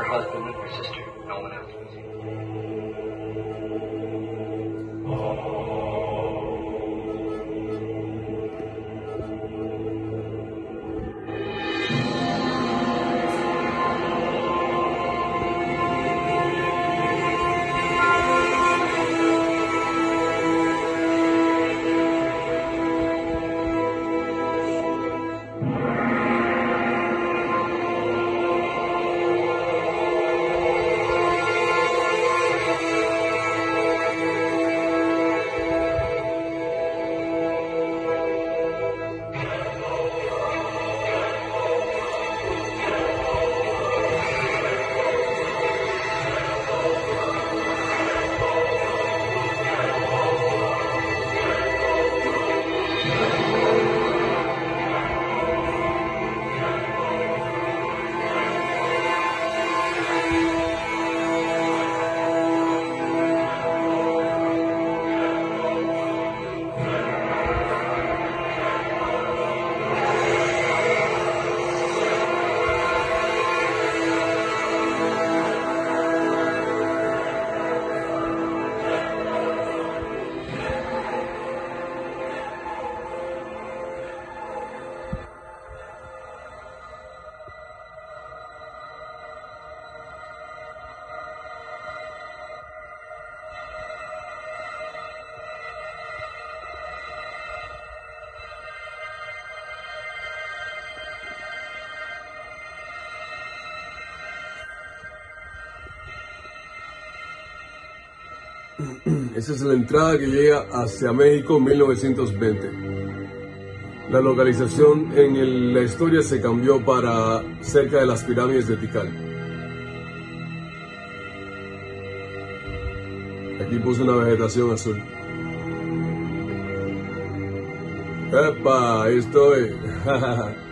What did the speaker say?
husband or sister, no one else. Esa es la entrada que llega hacia México 1920. La localización en la historia se cambió para cerca de las pirámides de Tikal. Aquí puse una vegetación azul. ¡Epa! Ahí estoy.